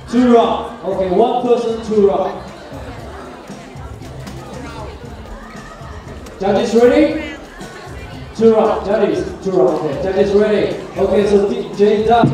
2 round. Okay, 1 person, 2 round. Judges ready? 2 round. Judges, 2 round. Okay, judges ready. Okay, so DJ Duck.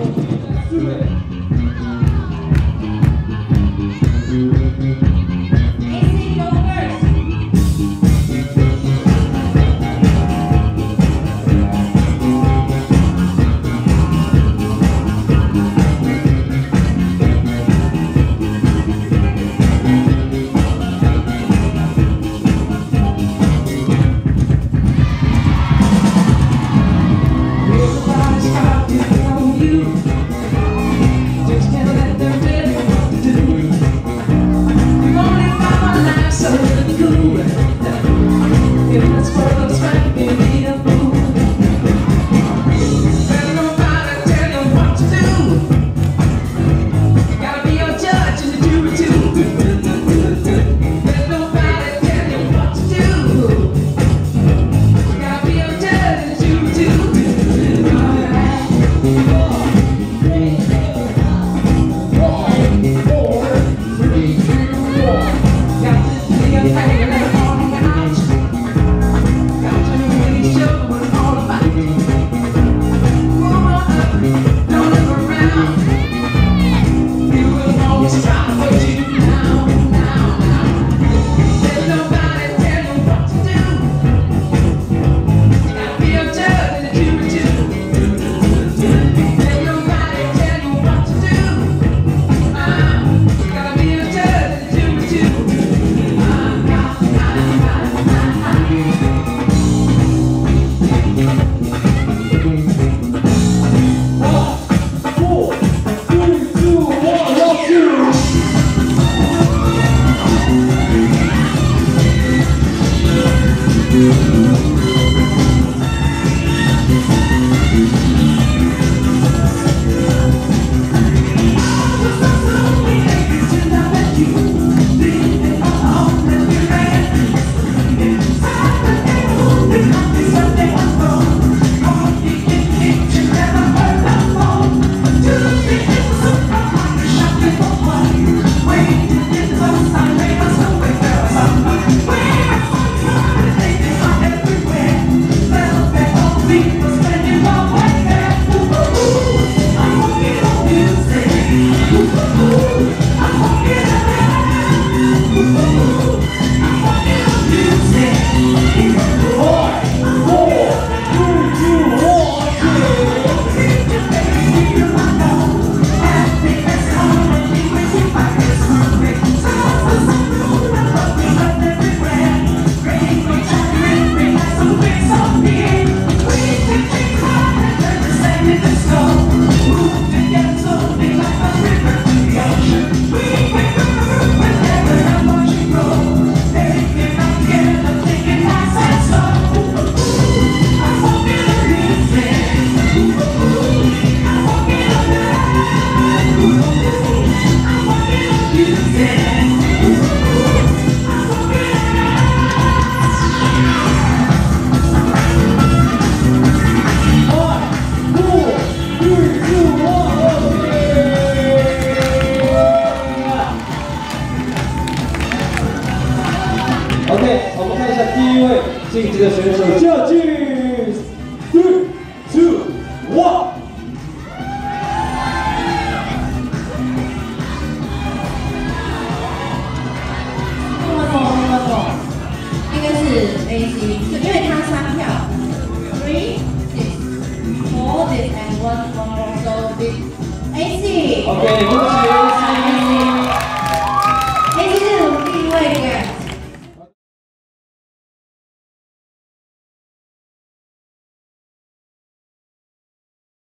OK， 我们看一下第1位晋级的选手 ，Judges 3, 2, 1。 应该是 AC， 因为他3票 ，3, 6, 4 this and one more, so this AC。 OK， 恭喜。